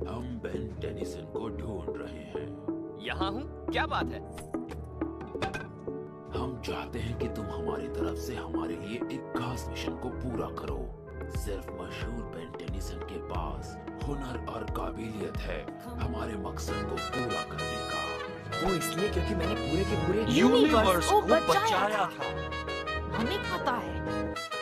हम Ben Tennyson को ढूंढ रहे हैं। यहाँ हूँ, क्या बात है? हम चाहते हैं कि तुम हमारी तरफ से हमारे लिए एक खास मिशन को पूरा करो। सिर्फ मशहूर बेन टेनिसन के पास हुनर और काबिलियत है हमारे मकसद को पूरा करने का। वो इसलिए क्योंकि मैंने पूरे के पूरे यूनिवर्स को बचाया था। हमें पता है।